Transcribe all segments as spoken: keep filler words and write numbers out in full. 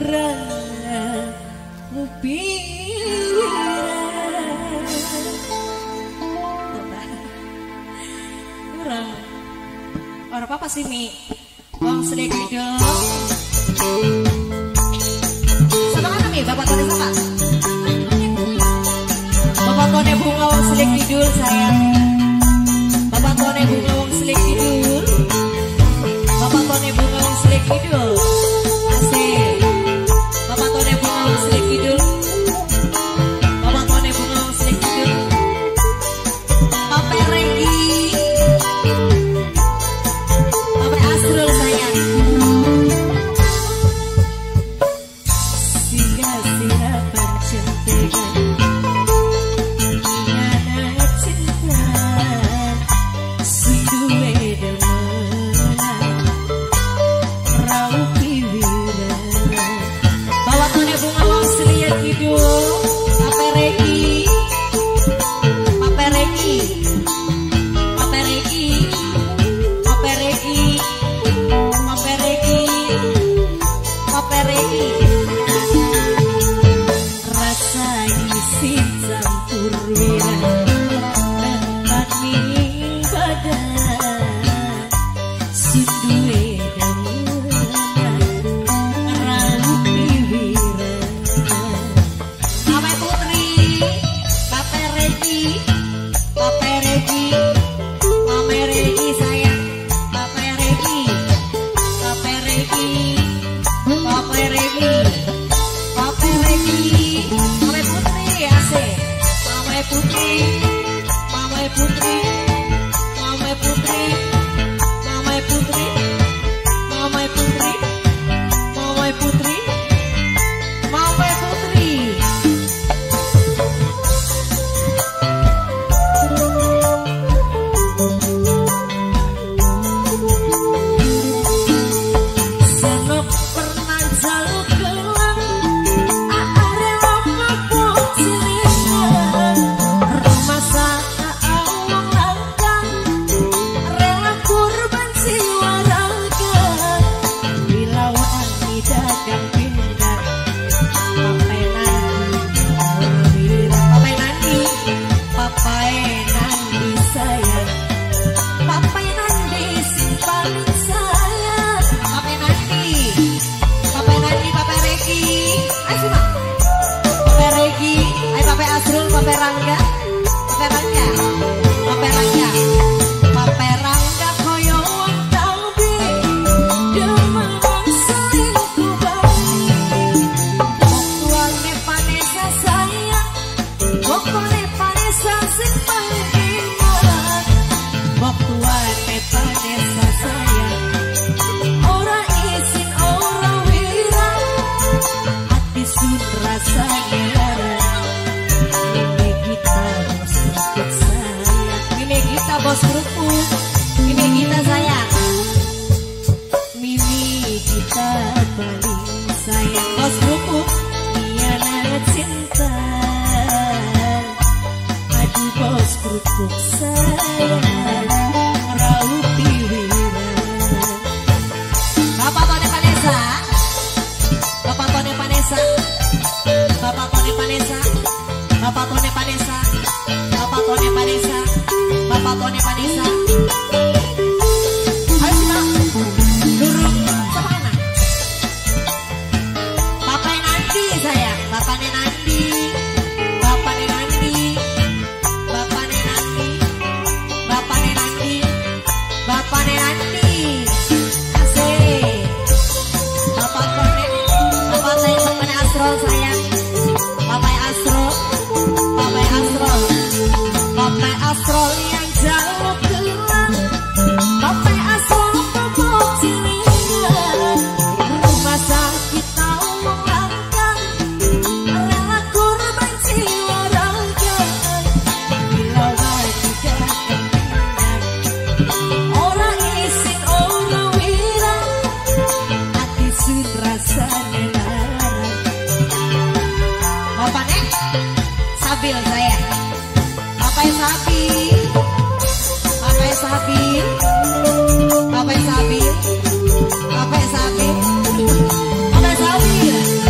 Orang apa sih Mi? Wong sedikit dong. Sama kan Mi? Bapak Tone sama? Bapak Tone bunga wong sedikit dulu sayang. Bapak Tone bunga wong sedikit dulu. Bapak Tone bunga wong sedikit dulu. Asik. Bapak Tone bunga wong sedikit dulu. Bapak Tone bunga wong sedikit dulu. Papa Regi. Bos kerupuk, ini kita sayang. Mimi kita paling sayang. Bos kerupuk, Diana cinta. Aduh bos kerupuk sayang, Raut Piwira. Bapak Tone Vanessa, Bapak Tone Vanessa, Bapak Tone Vanessa, Bapak Tone Vanessa, Bapak Tone Vanessa. Bapak Tone Vanessa. Ayo Cina, durung kemana? Bapak Nandi sayang, Bapak Nandi, Bapak Nandi, Bapak Nandi, Bapak Nandi, Bapak Nandi. Asik. Bapak Tone, Bapak saya Bapak Astro sayang, Bapak Astro, Bapak Astro, Bapak Astro yang jauh kelam, Bapak Astro pokok cilingan, rumah sakit tahu melangkah, rela korban jiwa raga, bila wanita kemenang, orang isin orang wira, hati sun rasa nelarang. Bapak Nek, Sabil saya. Bapak Sabil, Bapak Sabil, Bapak Sabil, Bapak Sabil, Bapak Sabil.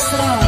Asro.